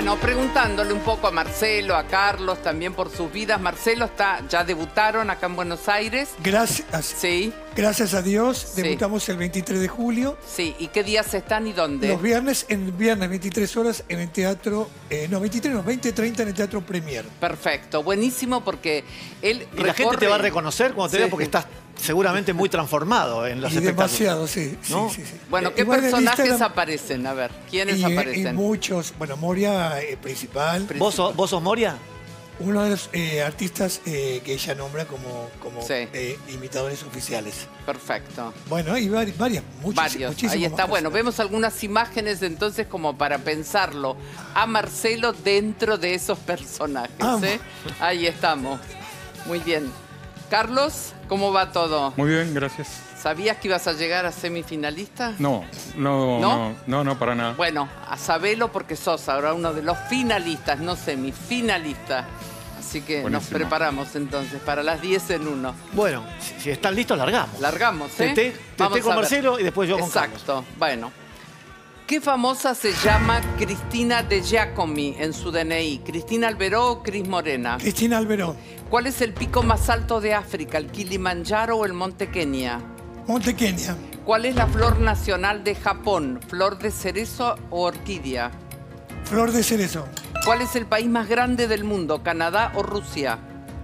Bueno, preguntándole un poco a Marcelo, a Carlos, también por sus vidas. Marcelo, ya debutaron acá en Buenos Aires. Gracias. Sí. Gracias a Dios, Sí. debutamos el 23 de julio. Sí, ¿y qué días están y dónde? Los viernes, 23 horas en el teatro, 20:30 en el Teatro Premier. Perfecto, buenísimo porque él Y la gente te va a reconocer cuando te vea porque estás seguramente muy transformado en los Y espectáculos. demasiado, sí. ¿No? Sí. Bueno, ¿qué Igual en personajes Instagram- aparecen? A ver, ¿quiénes Y aparecen? muchos, bueno, Moria principal, ¿Vos sos Moria? uno de los artistas que ella nombra como Sí. imitadores oficiales. Perfecto. Bueno, y varios, Varios. Ahí está. Bueno, vemos algunas imágenes entonces como para pensarlo a Marcelo dentro de esos personajes. ¿eh? Ahí estamos. Muy bien. Carlos, ¿cómo va todo? Muy bien, gracias. ¿Sabías que ibas a llegar a semifinalista? No, para nada. Bueno, a sabelo porque sos ahora uno de los finalistas, no semifinalistas. Así que Buenísimo. nos preparamos entonces para las 10 en 1. Bueno, si están listos, largamos. Largamos, ¿eh? Te Vamos con a ver. Marcelo y después yo con Carlos. Exacto. Bueno. ¿Qué famosa se llama Cristina de Giacomi en su DNI? ¿Cristina Alberó o Cris Morena? Cristina Alberó. ¿Cuál es el pico más alto de África? ¿El Kilimanjaro o el Monte Kenia? Monte Kenia. ¿Cuál es la flor nacional de Japón? ¿Flor de cerezo o orquídea? Flor de cerezo. ¿Cuál es el país más grande del mundo? ¿Canadá o Rusia?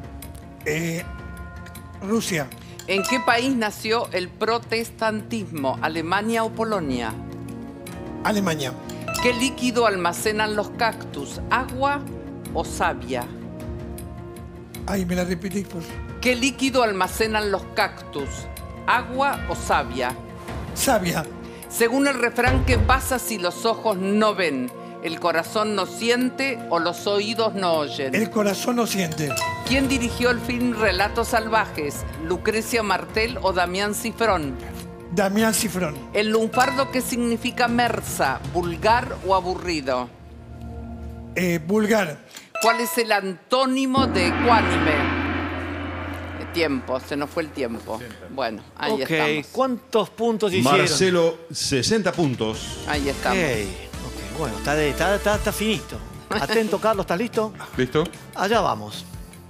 Rusia. ¿En qué país nació el protestantismo? ¿Alemania o Polonia? Alemania. ¿Qué líquido almacenan los cactus? ¿Agua o savia? Ay, me la repetí, por ¿Qué líquido almacenan los cactus? ¿Agua o savia? Sabia. Según el refrán, ¿qué pasa si los ojos no ven? ¿El corazón no siente o los oídos no oyen? El corazón no siente. ¿Quién dirigió el film Relatos Salvajes? ¿Lucrecia Martel o Damián Cifrón? Damián Cifrón. ¿El lunfardo qué significa mersa? ¿Vulgar o aburrido? Vulgar. ¿Cuál es el antónimo de ecuánime? Tiempo, se nos fue el tiempo. Bueno, ahí estamos. ¿Cuántos puntos hicieron? Marcelo, 60 puntos. Ahí estamos. Ok, bueno, está finito. Atento, Carlos, ¿estás listo? ¿Listo? Allá vamos.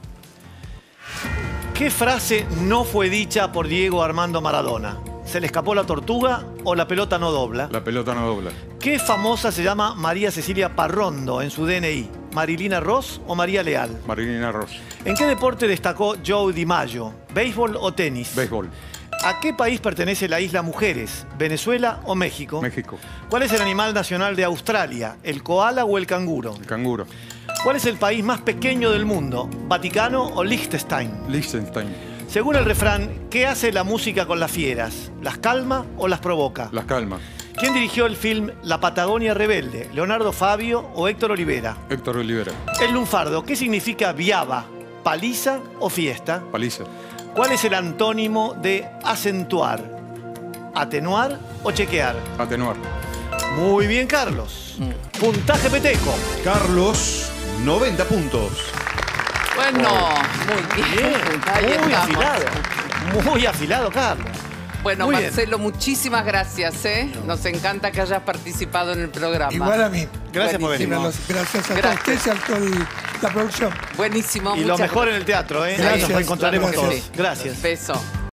¿Qué frase no fue dicha por Diego Armando Maradona? ¿Se le escapó la tortuga o la pelota no dobla? La pelota no dobla. ¿Qué famosa se llama María Cecilia Parrondo en su DNI? ¿Marilina Ross o María Leal? Marilina Ross. ¿En qué deporte destacó Joe DiMaggio? ¿Béisbol o tenis? Béisbol. ¿A qué país pertenece la isla Mujeres? ¿Venezuela o México? México. ¿Cuál es el animal nacional de Australia? ¿El koala o el canguro? El canguro. ¿Cuál es el país más pequeño del mundo? ¿Vaticano o Liechtenstein? Liechtenstein. Según el refrán, ¿qué hace la música con las fieras? ¿Las calma o las provoca? Las calma. ¿Quién dirigió el film La Patagonia Rebelde? ¿Leonardo Fabio o Héctor Olivera? Héctor Olivera. El lunfardo, ¿qué significa viaba? ¿Paliza o fiesta? Paliza. ¿Cuál es el antónimo de acentuar? ¿Atenuar o chequear? Atenuar. Muy bien, Carlos. Puntaje peteco. Carlos, 90 puntos. Bueno, muy bien. Ahí Muy estamos. afilado. Muy afilado, Carlos. Bueno, Muy bien. Marcelo, muchísimas gracias, ¿eh? Nos encanta que hayas participado en el programa. Igual a mí. Gracias por venir. Buenísimo. Gracias a Gracias. todos ustedes y a toda la producción. Buenísimo. Y lo muchas mejor en el teatro, ¿eh? Gracias, Nos reencontraremos gracias. todos. Gracias. Beso.